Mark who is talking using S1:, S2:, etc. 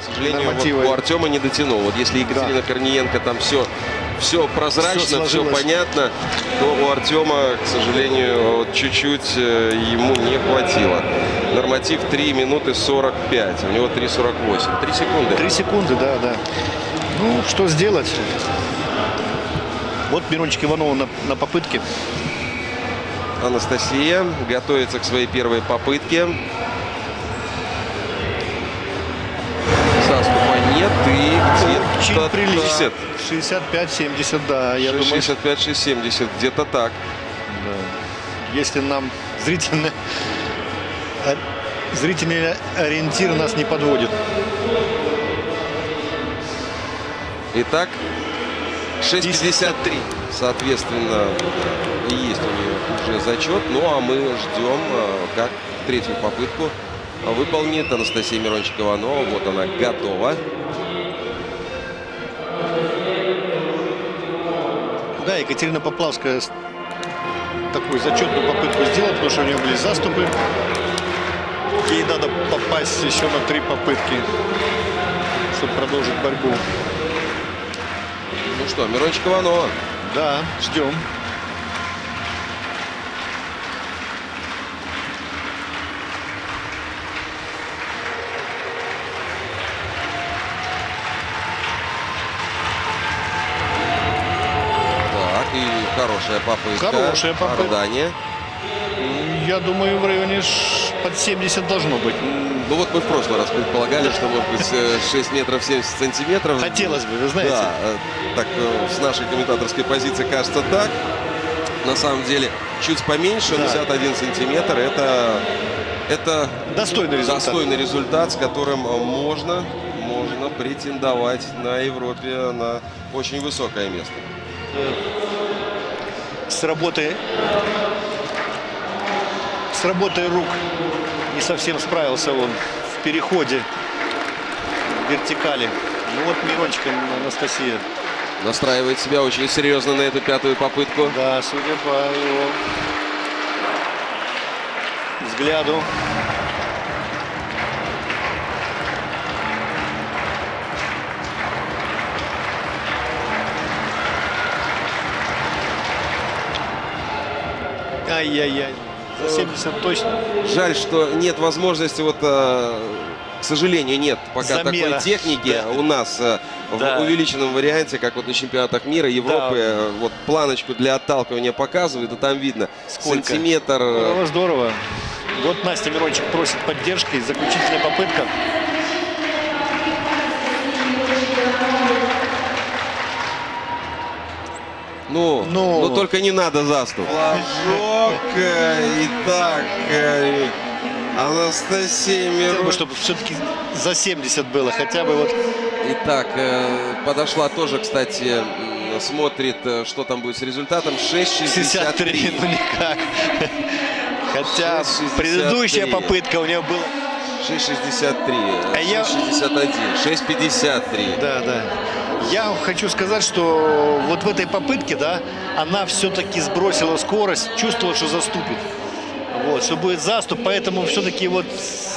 S1: к сожалению, вот у Артема не дотянул. Вот если Екатерина Корниенко там все прозрачно, все понятно, то у Артема, к сожалению, чуть-чуть ему не хватило. Норматив 3 минуты 45, у него 3:48. 3 секунды.
S2: 3 секунды, да. Ну, что сделать? Вот Мирончык-Иванова на попытке.
S1: Анастасия готовится к своей первой попытке. Заступа нет, и где-то
S2: 65-70, да.
S1: 65-70, где-то так.
S2: Да. Если нам зрительный ориентир нас не подводит.
S1: Итак, 6:53. Соответственно, и есть у нее уже зачет. Ну, а мы ждем, как третью попытку выполнит Анастасия Мирончык-Иvanova. Вот она готова.
S2: Да, Екатерина Поплавская такую зачетную попытку сделала, потому что у нее были заступы. Ей надо попасть еще на 3 попытки, чтобы продолжить борьбу.
S1: Ну что, Мирончык-Ivanova.
S2: Да, ждем.
S1: Так, и хорошая попытка.
S2: Хорошая попытка.
S1: Ожидание.
S2: Я думаю, в районе под 70 должно быть.
S1: Ну вот мы в прошлый раз предполагали, что может быть 6 метров 70 сантиметров.
S2: Хотелось бы, вы знаете.
S1: Да, так с нашей комментаторской позиции кажется так. На самом деле чуть поменьше, 51 сантиметр. Это
S2: достойный
S1: результат, с которым можно претендовать на Европе на очень высокое место.
S2: С работой рук не совсем справился он в переходе в вертикали. Ну вот Мирончик, Анастасия.
S1: Настраивает себя очень серьезно на эту пятую попытку.
S2: Да, судя по его взгляду. Ай-яй-яй. За 70 точно.
S1: Жаль, что нет возможности, вот, к сожалению, нет пока такой техники у нас в увеличенном варианте, как вот на чемпионатах мира, Европы. Вот планочку для отталкивания показывают, и там видно сантиметр.
S2: Здорово. Вот Настя Мирончик просит поддержки. Заключительная попытка.
S1: Ну, только не надо заступ. Флажок. Итак, Анастасия Мирончык.
S2: Чтобы все-таки за 70 было, хотя бы вот.
S1: Итак, подошла тоже, кстати, смотрит, что там будет с результатом. 6:63.
S2: Ну никак. Хотя предыдущая попытка у нее была
S1: 6:63, 6:61, 6:53.
S2: Да. Я хочу сказать, что вот в этой попытке, да, она все-таки сбросила скорость, чувствовала, что заступит. Вот, что будет заступ, поэтому все-таки вот